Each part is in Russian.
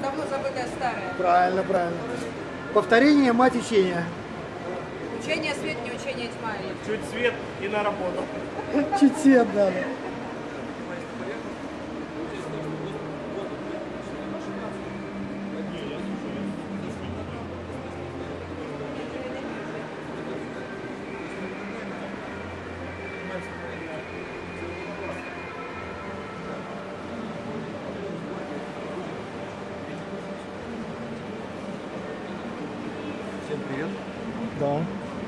давно забытое старое. Правильно, правильно. Повторение мать учения. Учение свет, не учение тьма. Чуть свет и на работу. Чуть свет, да. Всем привет. Да.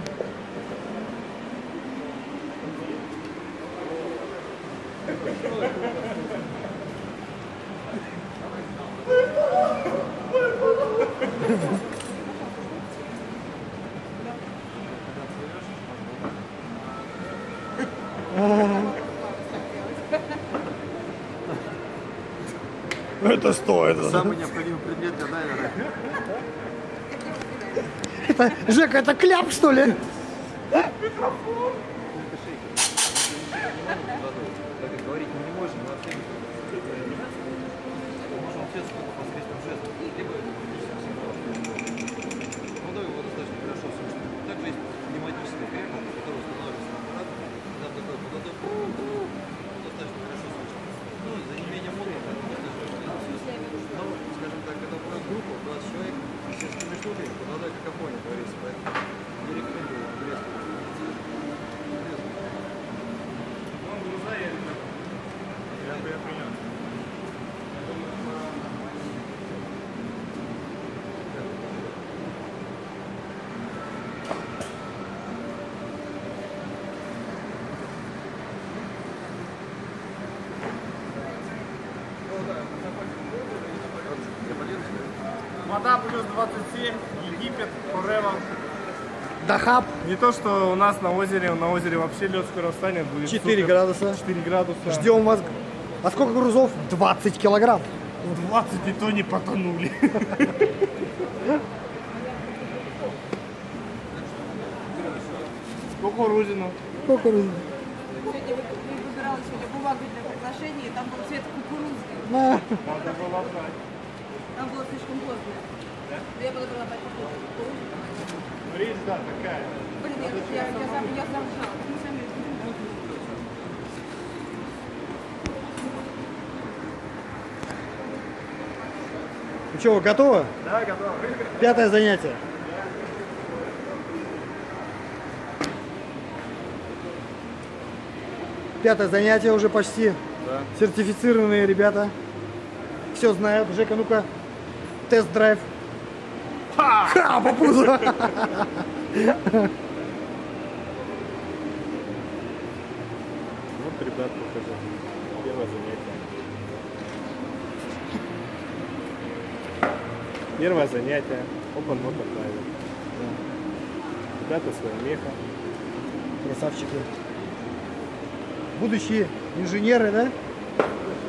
Это что это? Самый необходимый предмет для дайвера. Это, Жека, это кляп, что ли? Говорить мы не можем, но вообще можем учиться только посредством жестов. Либо молодой его достаточно хорошо слышно. Также есть пневматическая крепка, которая устанавливается на аппарат. Когда такой подготовка, достаточно хорошо слышно. Ну, за неимением отдыха, но, скажем так, когда у нас группа, 20 человек, все с ними штуками, подготовка какофония говорится, поэтому не рекомендую вам приветствовать. Вода плюс 27, Египет, Хурева. Дахаб. Не то, что у нас на озере вообще лед скоро встанет. Будет 4 супер. градуса. 4 градуса. Ждем вас. А сколько грузов? 20 килограмм. 20 и то не потонули. Кукурузину. Кукуруза. Сегодня выбирала бумагу для приглашения, и там был цвет кукурузы. На. Надо было брать. Там было слишком поздно. Я подобрала опять кукурузу. Речь, да, такая. Блин, я зажала. Мы сами Ну что, готово? Да, готово. 5-е занятие. Пятое занятие уже почти. Да. Сертифицированные ребята. Все знают. Жека, ну-ка, тест-драйв. Ха, по пузу. Вот, ребят, покажу. Первое занятие. Первое занятие. Open Water Diving. Ребята своим мехом. Красавчики. Будущие инженеры, да?